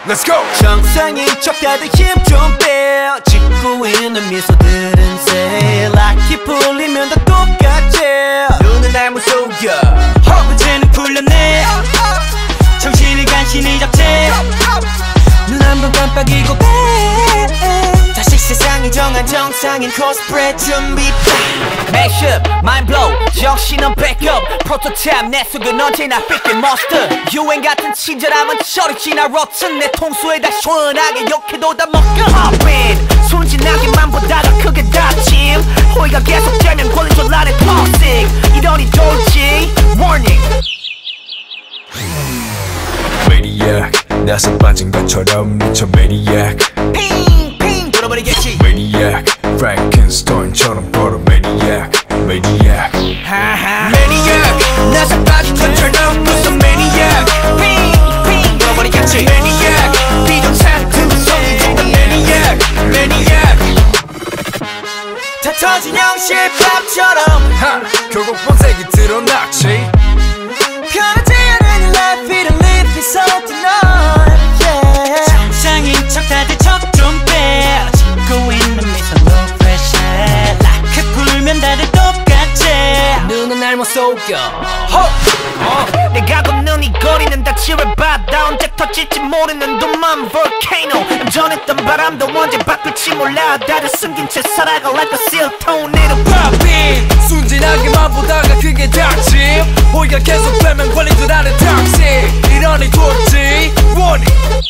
Let's go. 정상인 척 다들 힘 좀 빼. 짓고 있는 미소들은 새 락이 풀리면 다 똑같지. 눈은 날 무속여 허브제는 풀렸네. 정신을 간신히 잡지. 눈 한 번 깜빡이고 빼. 다시 세상이 정한 정상인 코스프레 준비. Mashup, mind blow, 정신은 backup. 프로토타입 내 속은 언제나 삐끗 monster. 유행 같은 친절함은 저리 지나 rotten. 내 통수에다 시원하게 욕해도 다 먹여. Hop in, 순진하게만 보다가 크게 다짐. 호의가 계속되면 걸린 줄 아는 toxic. 이러니 돌지, warning. Maniac, 나서 빠진 것처럼 미쳐 Maniac. 핑핑 돌아버리겠지. Maniac, Frankenstein처럼 걸어 Maniac. Maniac, Maniac, 나서 빠진 것처럼 무슨 Maniac. 핑핑 돌아버리겠지. Maniac, 비정상 성이 된다 Maniac. Maniac, 다 터진 영실밥처럼 결국 본색이 드러났지. 편하지 않은 life, it live it so tonight. Yeah. 정상인 척 다들 척 좀 빼. 짓고 있는 미소 no pressure. 라크 풀면 다들 똑같지. 눈은 날 못 속여. 내가 걷는 이 거리는 다 지뢰바다. 언제 터질지 모르는 둠만 volcano. 전했던 바람도 언제 바뀔지 몰라. 다들 숨긴 채 살아가 like a seal tone. it'll pop in. 순진하게만 보다가 그게 닥침. 호의가 계속 빼면 걸린 줄 아는 toxic. 이러니 돌지 warning.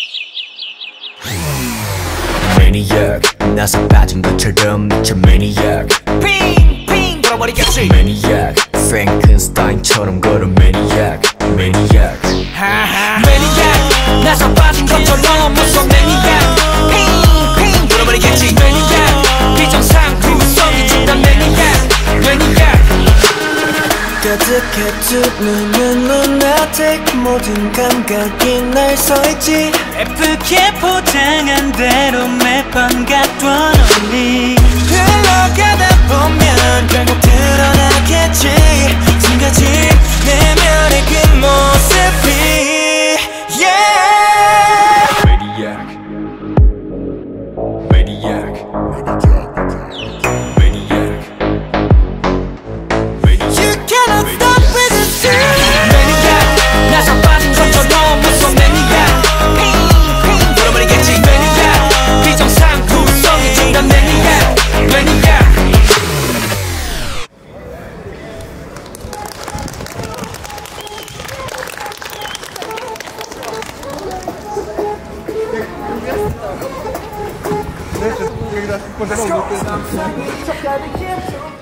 Maniac, 나서 빠진 것처럼 미쳐 Maniac. 핑핑 돌아버리겠지. Maniac, Frankenstein처럼 걸어 Maniac. Maniac, Maniac, 나서 빠진 것처럼 무서워 Maniac. 핑핑 돌아버리겠지. Maniac, 비정상 구성이 진다 Maniac. Maniac, 가득해 두 눈은 lunatic. 모든 감각이 날 서있지. 예쁘게 포장한 대로 매번 갖던 언니. 흘러가다 보면 결국 드러나겠지. 숨겨진 내면의 그 모습이. Yeah. Maniac, Maniac, Maniac, Maniac. You cannot stop with the dream. Maniac, 나서 빠진 것처럼 무서워 Maniac. 핑핑 돌아버리겠지. Maniac, 비정상 구성이 진다 Maniac. Maniac. Let's go.